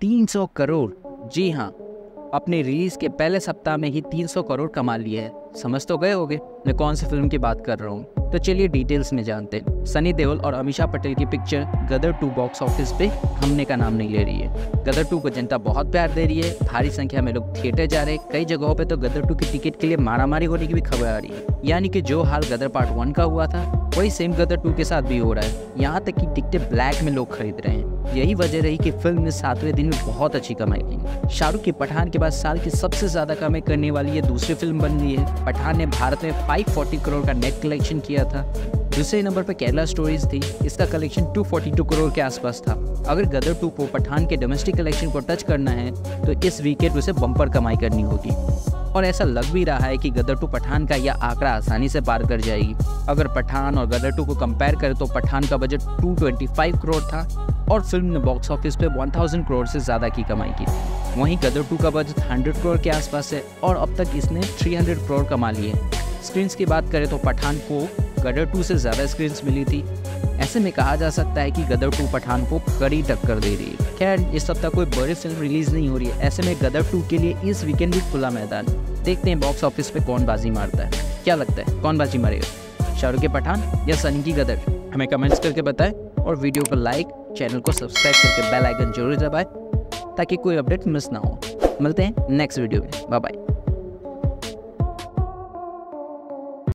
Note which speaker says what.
Speaker 1: 300 करोड़। जी हाँ, अपने रिलीज के पहले सप्ताह में ही 300 करोड़ कमा लिया है। समझ तो गए होंगे मैं कौन सी फिल्म की बात कर रहा हूँ। तो चलिए डिटेल्स में जानते हैं। सनी देओल और अमीषा पटेल की पिक्चर गदर 2 बॉक्स ऑफिस पे थमने का नाम नहीं ले रही है। गदर 2 को जनता बहुत प्यार दे रही है, भारी संख्या में लोग थिएटर जा रहे हैं। कई जगहों पे तो गदर 2 की टिकट के लिए मारामारी होने की भी खबर आ रही है। यानी कि जो हाल गदर पार्ट 1 का हुआ था वही सेम गदर 2 के साथ भी हो रहा है। यहाँ तक कि टिकटें ब्लैक में लोग खरीद रहे हैं। यही वजह रही कि फिल्म ने 7वें दिन में बहुत अच्छी कमाई की। शाहरुख की पठान के बाद साल की सबसे ज्यादा कमाई करने वाली ये दूसरी फिल्म बन गई है। पठान ने भारत में 540 करोड़ का नेट कलेक्शन किया था। दूसरे नंबर पर केरला स्टोरीज थी, इसका कलेक्शन 242 करोड़ के आसपास था। अगर गदर 2 को पठान के डोमेस्टिक कलेक्शन को टच करना है तो इस वीकेंड उसे बम्पर कमाई करनी होगी, और ऐसा लग भी रहा है कि गदर 2 पठान का यह आंकड़ा आसानी से पार कर जाएगी। अगर पठान और गदर 2 को कंपेयर करें तो पठान का बजट 225 करोड़ था और फिल्म ने बॉक्स ऑफिस पे 1000 करोड़ से ज़्यादा की कमाई की। वहीं गदर 2 का बजट 100 करोड़ के आसपास है और अब तक इसने 300 करोड़ कमा लिए। स्क्रीन्स की बात करें तो पठान को गदर 2 से ज़्यादा स्क्रीन्स मिली थी। ऐसे में कहा जा सकता है कि गदर 2 पठान को कड़ी टक्कर दे रही है। खैर, इस सप्ताह कोई बड़ी फिल्म रिलीज नहीं हो रही है, ऐसे में गदर 2 के लिए इस वीकेंड भी खुला मैदान। देखते हैं बॉक्स ऑफिस पे कौन बाजी मारता है। क्या लगता है कौन बाजी मारेगा, शाहरुख के पठान या सनी की गदर? हमें कमेंट्स करके बताएं और वीडियो को लाइक, चैनल को सब्सक्राइब करके बेल आइकन जरूर दबाएं ताकि कोई अपडेट मिस ना हो। मिलते हैं नेक्स्ट वीडियो में। Bye bye.